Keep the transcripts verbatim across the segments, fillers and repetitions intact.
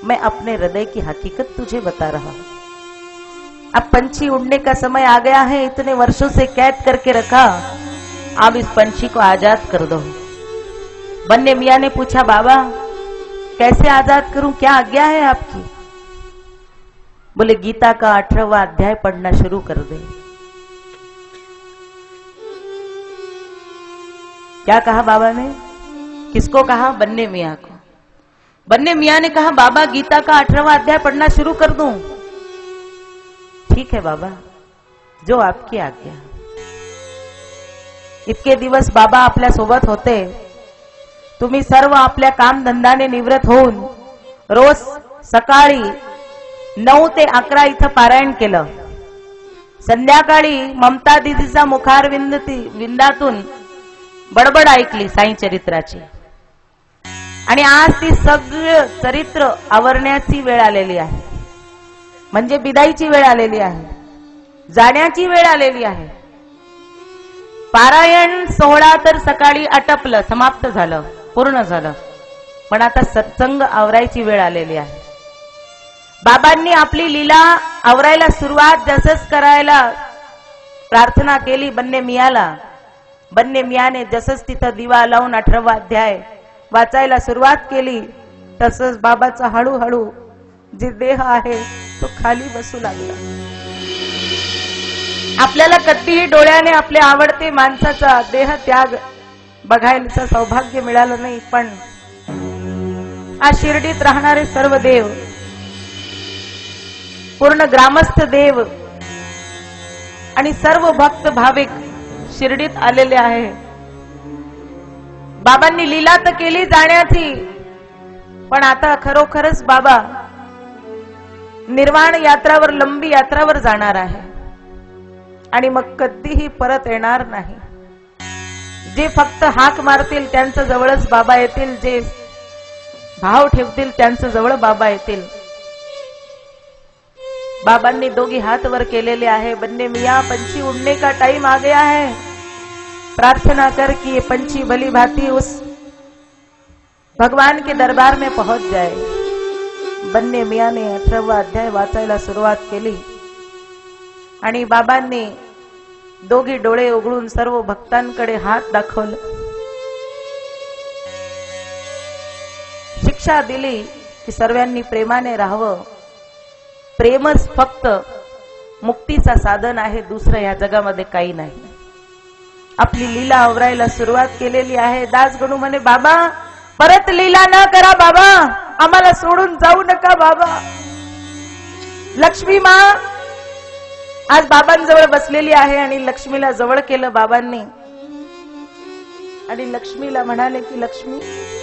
मैं अपने हृदय की हकीकत तुझे बता रहा हूं। अब पंछी उड़ने का समय आ गया है, इतने वर्षों से कैद करके रखा, अब इस पंछी को आजाद कर दो। बन्ने मियां ने पूछा, बाबा कैसे आजाद करूं, क्या आज्ञा है आपकी? बोले, गीता का अठारहवां अध्याय पढ़ना शुरू कर दे। क्या कहा बाबा ने? किसको कहा? बन्ने मियां को। बन्ने मियां ने कहा, बाबा गीता का अठारहवां अध्याय पढ़ना शुरू कर दूं? ठीक है बाबा, जो आपकी आज्ञा। इतके दिवस बाबा आपल्या सोबत होते, तुम्ही सर्व आपल्या काम धंदाने निवृत्त होऊन रोज सकाळी नऊ ते अकरा इथं पारायण केलं। संध्याकाळी ममता दिदीचा मुखारविंद विंदातून बडबड ऐकली साई चरित्राची, आणि आज ती सगळं चरित्र आवरण्याची वेळ आलेली आहे, म्हणजे बिदाईची वेळ आलेली आहे, जाण्याची वेळ आलेली आहे। पारायण सोहळा तर सकाळी आटपलं, समाप्त झालं, पूर्ण झालं, पण आता सत्संग आवरायची वेळ आलेली आहे। बाबांनी आपली लीला आवरायला सुरुवात जसंच करायला प्रार्थना केली बन्ने मियाला। बन्ने मियाने जसंच तिथं दिवा लावून अठरावा अध्याय वाचायला सुरुवात केली, तसंच बाबाचा हळूहळू जे देह आहे तो खाली बसू लागला। आपल्याला कधीही डोळ्याने आपले आवडते माणसाचा देह त्याग बघायचं सौभाग्य मिळालं नाही, पण आज शिर्डीत राहणारे सर्व देव, पूर्ण ग्रामस्थ देव आणि सर्व भक्त भाविक शिर्डीत आलेले आहे। बाबांनी लीला तर केली जाण्याची, पण आता खरोखरच बाबा निर्वाण यात्रावर, लंबी यात्रावर जाणार आहे आणि मग कधीही परत येणार नाही। जे फक्त हाक मारतील त्यांच्या जवळच बाबा येतील, जे भाव ठेवतील त्यांच्या जवळ बाबा येतील। बाबांनी दोघी हाथ वर केलेले आहे। बन्ने मियां, पंछी उड़ने का टाइम आ गया है, प्रार्थना कर कि ये पंछी भली भांति उस भगवान के दरबार में पहुंच जाए। बन्ने मियां ने अठरावा अध्याय वाचायला सुरुवात केली आणि बाबांनी दोघी डोळे उघडून सर्व भक्तांकडे हात दाखवले, शिक्षा दिली की सर्वांनी प्रेमाने राहावं। प्रेमच फक्त मुक्तीचा साधन आहे, दुसरं या जगामध्ये काही नाही। आपली लीला आवरायला सुरुवात केलेली आहे। दासगणू म्हणे, बाबा परत लीला न करा बाबा, आम्हाला सोडून जाऊ नका बाबा। लक्ष्मी माँ आज बाबांजवळ बसलेली आहे आणि लक्ष्मीला जवळ केलं बाबांनी आणि लक्ष्मीला म्हणाले की लक्ष्मी,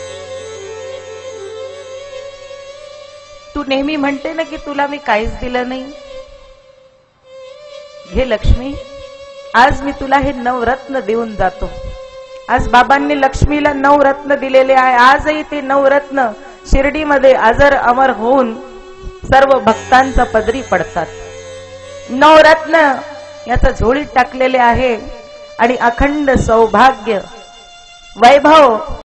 तू नेहमी म्हणते ना की तुला मी काहीच दिलं नाही, घे लक्ष्मी, आज मी तुला हे नवरत्न देऊन जातो। आज बाबांनी लक्ष्मीला नवरत्न दिलेले आहे। आजही ते नवरत्न शिर्डीमध्ये अजर अमर होऊन सर्व भक्तांचा पदरी पडतात। नवरत्न याचा झोळीत टाकलेले आहे आणि अखंड सौभाग्य वैभव